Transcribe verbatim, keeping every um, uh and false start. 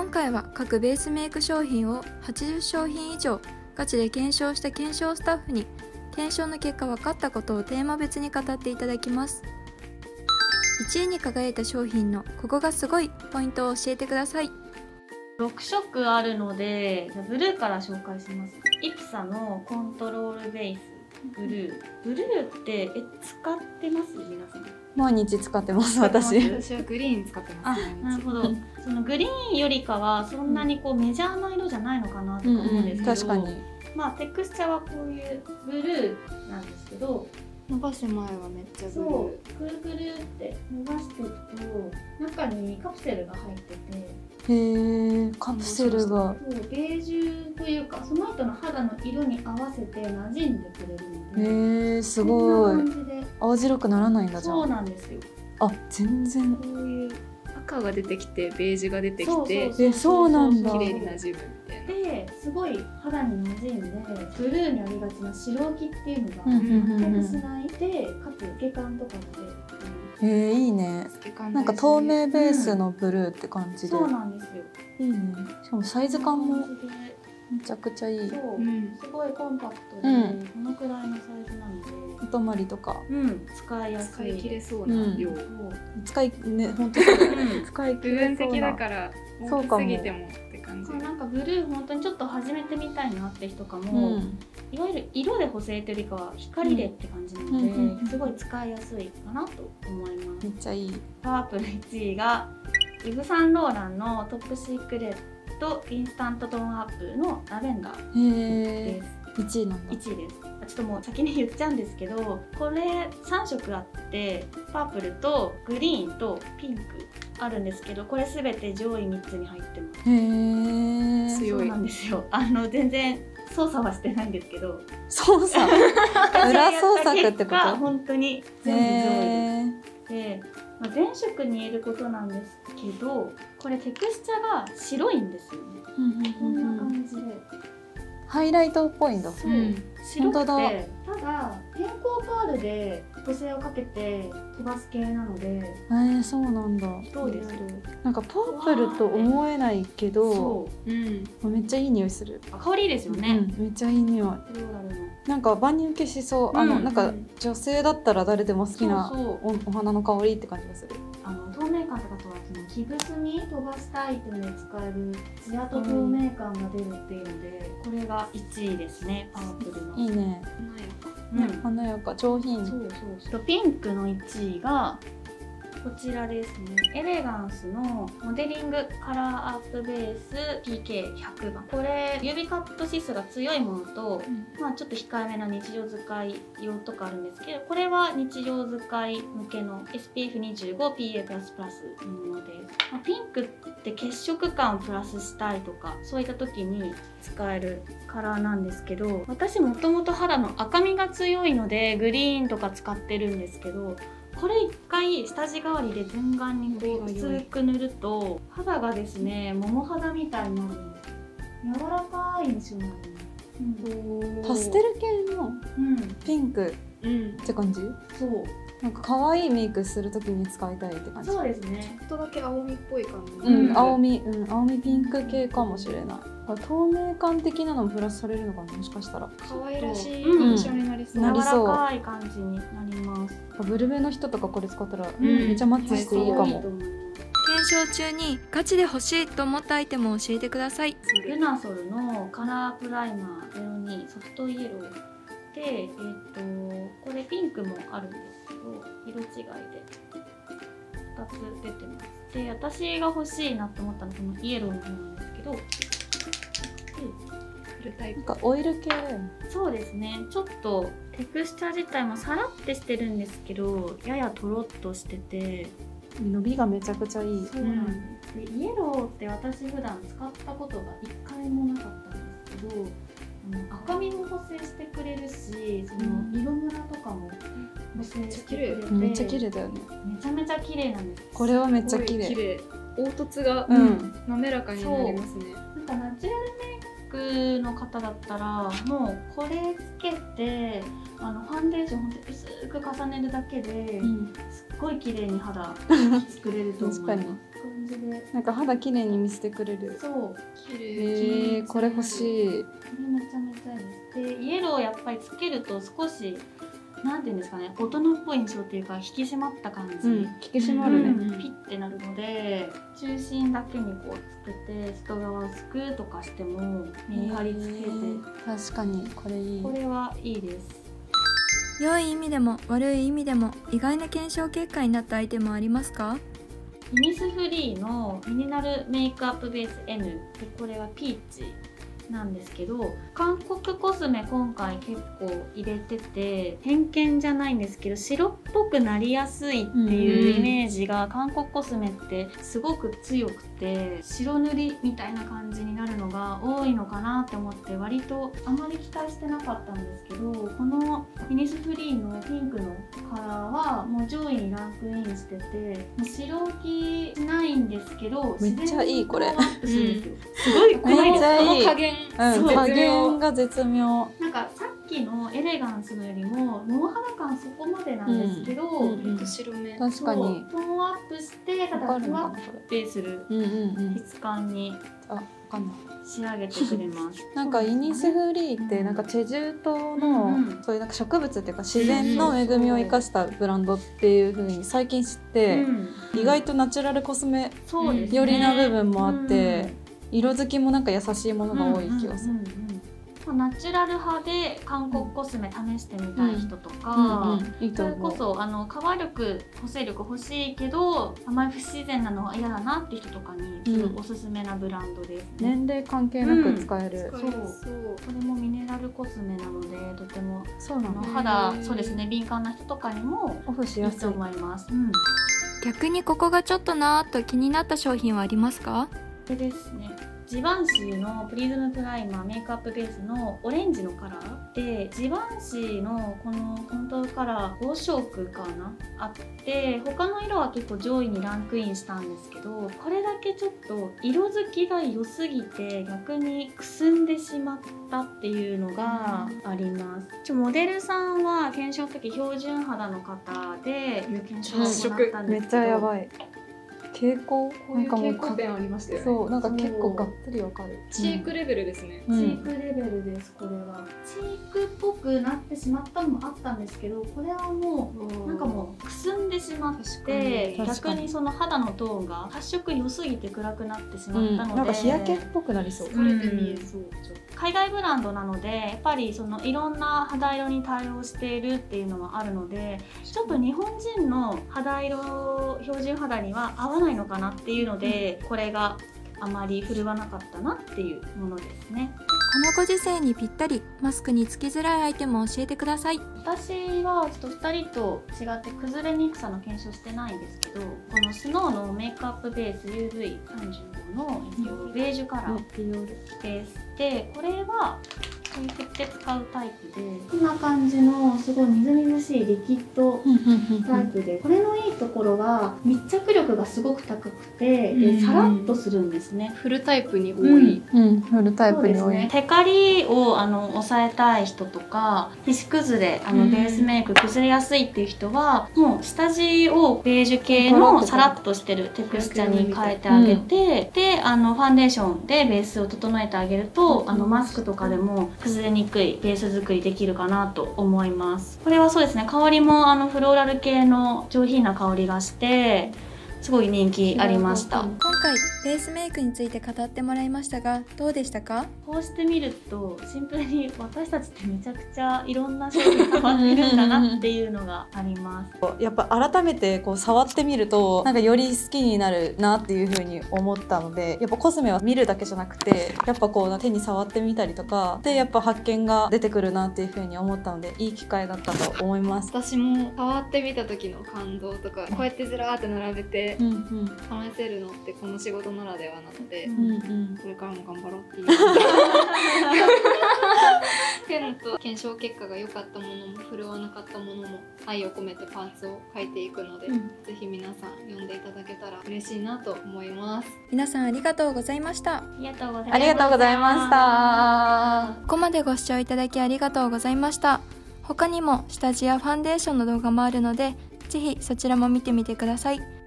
今回は各ベースメイク商品をはちじゅっしょうひん以上ガチで検証した検証スタッフに検証の結果分かったことをテーマ別に語っていただきます。いちいに輝いた商品のここがすごいポイントを教えてください。 ろくしょくあるので、じゃあブルーから紹介します。イプサのコントロールベースブルー。ブルーってえ使ってます皆さん？ 毎日使ってます私。 私はグリーン使ってます。 あ、なるほど。そのグリーンよりかはそんなにこうメジャーな色じゃないのかなとか思うんですけど、 確かに。 まあテクスチャはこういうブルーなんですけど、 伸ばす前はめっちゃブルー。 そうくるくるって伸ばしていくと中にカプセルが入ってて。 へー、カプセルがそうベージュというかその人の肌の色に合わせて馴染んでくれるので、 へー、すごい。 こんな感じで青白くならないんだじゃん。 そうなんですよ。 あ、全然。 こういう赤が出てきてベージュが出てきて、 そうそうえ、そうなんだ。 綺麗に馴染むみたいな。 ですごい肌に馴染んでブルーにありがちな白きっていうのがうんうんうん全うんくしないで、かつ透け感とかが出る。 へー、いいね。なんか透明ベースのブルーって感じで。 そうなんですよ。 いいね。しかもサイズ感もこんな感じでめちゃくちゃいい。 そう、 うん、 すごいコンパクトで、 うんこのくらいのサイズなので、 お泊まりとかうん、使いやすい。 使い切れそうな量。 そう使いね、本当うん使い切部分れそうな。 的だから大きそうかもすぎてもって感じ。 そうなんかブルー本当にちょっと始めてみたいなって人かうも、 ん。 いわゆる色で補正というよりかは光でって感じなので、 うんうんうんすごい使いやすいかなと思います。 めっちゃいい。 パープルいちいがイヴ・サンローランのトップシークレットインスタントトーンアップのラベンダーへです。 ー、いちいなんだ。 いちいです。あちょっともう先に言っちゃうんですけど、これさんしょくあってパープルとグリーンとピンクあるんですけど、これすべて上位みっつに入ってます。 へー。 強いそうなんですよ。あの全然操作はしてないんですけど、 操作裏操作ってこがと？ 本当に全部上位へで、まあ、全色に言えることなんですけど、これテクスチャが白いんですよね。 ー。 こんな感じで、 ハイライトっぽいんだ。 そう、 うん白く本当だて、ただ偏光パールで補正をかけて飛ばす系なので、 えー、そうなんだ。 どうです？ なんかパープルと思えないけど、 そううん。 めっちゃいい匂いする。 香りいいですよね。 うん、めっちゃいい匂い。 フローラルの。 なんか万人受けしそう。あの、 うんなんか女性だったら誰でも好きなそうそうおお花の香りって感じがする。 あの透明感ってことはその木くずに飛ばしたアイテムで使えるツヤと透明感が出るっていうので、これがいちいですね。パープルの。 いいね。 うん。 華やか、上品。 そうそうそう。ピンクのいちいがこちらですね。エレガンスのモデリングカラーアップベース ピーケーひゃく 番。これ指カット指数が強いものと、まあちょっと控えめな日常使い用とかあるんですけど、これは日常使い向けの エスピーエフにじゅうご ピーエー プラスプラスのものです。まあ、ピンクって血色感をプラスしたいとかそういった時に使えるカラーなんですけど、私もともと肌の赤みが強いのでグリーンとか使ってるんですけど、これ一回下地代わりで全顔にこう薄く塗ると肌がですね桃肌みたいになるんですよ。柔らかい印象になるんです、うん、 パステル系のうんピンクうん。 って感じ？ そうなんか可愛いメイクするときに使いたいって感じ。 そうですね。 ちょっとだけ青みっぽい感じ。 うん、 うん青み、うん、青みピンク系かもしれない。あ、透明感的なのもプラスされるのかな、もしかしたら。 可愛らしいうん印象になりそう。 なりそう柔らかい感じになります。 ブルベの人とかこれ使ったら、 んめっちゃマッチしていいかも。 いいと思います。 検証中にガチで欲しいと思ったアイテムを教えてください。 ルナソルのカラープライマーゼロにソフトイエローで、えっとこれピンクもあるんですけど色違いでふたつ出てます。で私が欲しいなと思ったのはこのイエローの方なんですけど、 フルタイプ。 なんかオイル系だよね。 そうですね、ちょっとテクスチャー自体もさらってしてるんですけどややとろっとしてて、 伸びがめちゃくちゃいい。 そうなんです、でイエローって私普段使ったことがいっかいもなかったんですけど、あの赤みも補正してくれるし、その色ムラとかも補正してくれて、 めっちゃ綺麗だよね。 めちゃめちゃ綺麗なんです。 これはめっちゃ綺綺麗。 麗。凹凸がうん。 滑らかになりますね。 なんかナチュラルメイクの方だったらもうこれつけてあのファンデーションほんと薄く重ねるだけで、うん、すっごい綺麗に肌作れると思います。確かに。感じでなんか肌綺麗に見せてくれる。 そう。 綺麗。 えー、これ欲しい。 これめちゃめちゃいいです。でイエローやっぱりつけると少しなんていうんですかね、大人っぽい印象っていうか引き締まった感じ、うん、 引き締まるね、 うん、ピッてなるので中心だけにこうつけて外側薄くとかしてもメリハリつけて、 確かにこれいい。 これはいいです。 良い意味でも悪い意味でも意外な検証結果になったアイテムはありますか？ イニスフリーのミネラルメイクアップベース N で、これはピーチなんですけど、韓国コスメ今回結構入れてて、偏見じゃないんですけど白っぽくなりやすいっていうイメージが韓国コスメってすごく強くて、白塗りみたいな感じになるのが多いのかなって思って割とあまり期待してなかったんですけど、このイニスフリーのピンクのカラーはもう上位にランクインしてて、もう白浮きしないんですけどめっちゃいいこれ。 すごいこの加減うん、加減が絶妙。 なんかさっきのエレガンスのよりもノー肌感そこまでなんですけど、 うんうんうん、 白目確かにトーンアップしてただふわってする質感に仕上げてくれます。 なんかイニスフリーってなんかチェジュ島の、うん、そういうなんか植物っていうか自然の恵みを生かしたブランドっていう風に最近知って、うんうん、意外とナチュラルコスメ寄りな部分もあって、うん、色づきもなんか優しいものが多い気がする。 ナチュラル派で韓国コスメ試してみたい人とか、それこそあのカバー力補正力欲しいけどあまり不自然なのは嫌だなって人とかにすごいおすすめなブランドです、ね、 年齢関係なく使える、 うん、そうそうこれもミネラルコスメなのでとてもそうなの肌そうですね敏感な人とかにもオフしやすいと思います、うん、 逆にここがちょっとなーっと気になった商品はありますか？ これですね、ジバンシーのプリズムプライマーメイクアップベースのオレンジのカラーで、ジバンシーのこのコントゥーカラーご色かなあって、他の色は結構上位にランクインしたんですけど、これだけちょっと色づきが良すぎて逆にくすんでしまったっていうのがあります。ちょモデルさんは検証の時標準肌の方で検証を行ったんですけど、 めっちゃやばい。蛍光こういう蛍光ペンありましたよね。 そうなんか結構がっつりわかる。 チークレベルですね、 うん、チークレベルです。これはチークっぽくなってしまったのもあったんですけど、これはもうなんかもうくすんでしまって逆にその肌のトーンが発色良すぎて暗くなってしまったので、うん、 なんか日焼けっぽくなりそう。 疲れて見えそう、うん、 海外ブランドなのでやっぱりそのいろんな肌色に対応しているっていうのはあるので、ちょっと日本人の肌色標準肌には合わないのかなっていうので、うん、これがあまり振るわなかったなっていうものですね。 このご時世にぴったりマスクにつきづらいアイテムを教えてください。 私はちょっとふたりと違って崩れにくさの検証してないんですけど、このスノーのメイクアップベース ユーブイさんじゅうご のベージュカラーです。でこれはこういう振って使うタイプで、こんな感じのすごいみずみずしいリキッドタイプで、これのいいところは密着力がすごく高くて、でさらっとするんですね。 フルタイプに多い、 うんうん、フルタイプに多い。 ね、テカリをあの抑えたい人とか、皮脂崩れあのベースメイク崩れやすいっていう人は、もう下地をベージュ系のさらっとしてるテクスチャに変えてあげて、うん、であのファンデーションでベースを整えてあげると、あのマスクとかでも崩れにくいベース作りできるかなと思います。これはそうですね、香りもあのフローラル系の上品な香りがしてすごい人気ありました。 今回ベースメイクについて語ってもらいましたがどうでしたか？ こうしてみるとシンプルに私たちってめちゃくちゃいろんな商品変わってるんだなっていうのがあります。 やっぱ改めてこう触ってみるとなんかより好きになるなっていう風に思ったので、やっぱコスメは見るだけじゃなくてやっぱこう手に触ってみたりとかでやっぱ発見が出てくるなっていう風に思ったので、いい機会だったと思います。 私も触ってみた時の感動とか、こうやってずらーって並べて話せるのってこの仕事ならではなので、うんうん、これからも頑張ろうっていうペンと検証結果が良かったものも振るわなかったものも愛を込めてパーツを書いていくので、うん、ぜひ皆さん読んでいただけたら嬉しいなと思います。 皆さんありがとうございました。 ありがとうございました。 ありがとうございました。 ここまでご視聴いただきありがとうございました。他にも下地やファンデーションの動画もあるので、ぜひそちらも見てみてください。